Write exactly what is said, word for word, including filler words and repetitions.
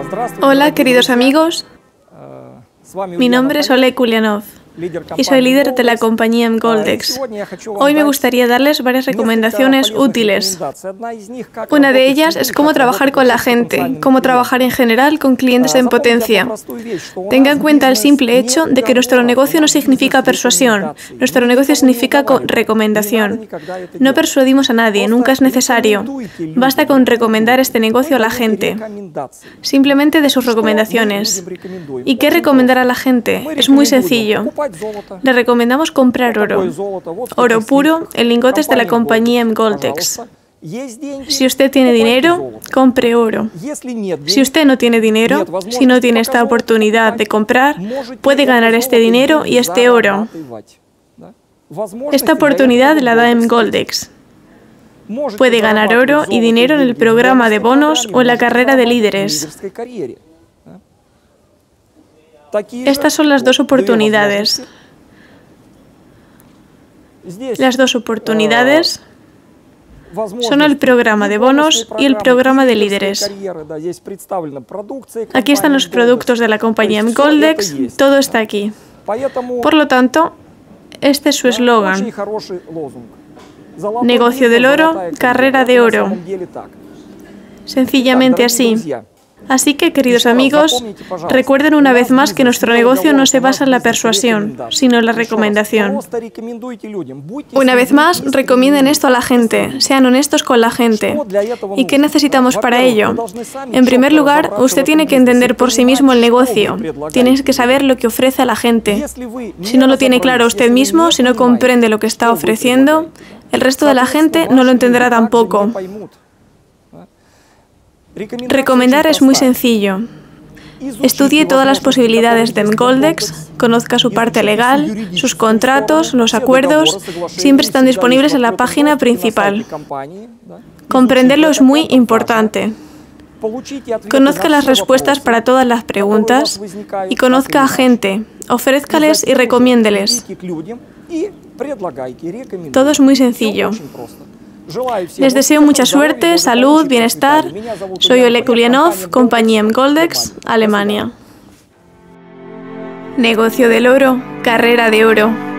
Hola, queridos amigos. Mi nombre es Oleg Ulyanov y soy líder de la compañía Mgoldex. Hoy me gustaría darles varias recomendaciones útiles. Una de ellas es cómo trabajar con la gente, cómo trabajar en general con clientes en potencia. Tenga en cuenta el simple hecho de que nuestro negocio no significa persuasión, nuestro negocio significa recomendación. No persuadimos a nadie, nunca es necesario. Basta con recomendar este negocio a la gente, simplemente de sus recomendaciones. ¿Y qué recomendar a la gente? Es muy sencillo. Le recomendamos comprar oro. Oro puro en lingotes de la compañía Mgoldex. Si usted tiene dinero, compre oro. Si usted no tiene dinero, si no tiene esta oportunidad de comprar, puede ganar este dinero y este oro. Esta oportunidad la da Mgoldex. Puede ganar oro y dinero en el programa de bonos o en la carrera de líderes. Estas son las dos oportunidades. Las dos oportunidades son el programa de bonos y el programa de líderes. Aquí están los productos de la compañía Mgoldex, todo está aquí. Por lo tanto, este es su eslogan. Negocio del oro, carrera de oro. Sencillamente así. Así que, queridos amigos, recuerden una vez más que nuestro negocio no se basa en la persuasión, sino en la recomendación. Una vez más, recomienden esto a la gente, sean honestos con la gente. ¿Y qué necesitamos para ello? En primer lugar, usted tiene que entender por sí mismo el negocio. Tiene que saber lo que ofrece a la gente. Si no lo tiene claro usted mismo, si no comprende lo que está ofreciendo, el resto de la gente no lo entenderá tampoco. Recomendar es muy sencillo. Estudie todas las posibilidades de Mgoldex, conozca su parte legal, sus contratos, los acuerdos, siempre están disponibles en la página principal. Comprenderlo es muy importante. Conozca las respuestas para todas las preguntas y conozca a gente, ofrézcales y recomiéndeles. Todo es muy sencillo. Les deseo mucha suerte, salud, bienestar. Soy Oleg Ulyanov, compañía Mgoldex, Alemania. Negocio del oro, carrera de oro.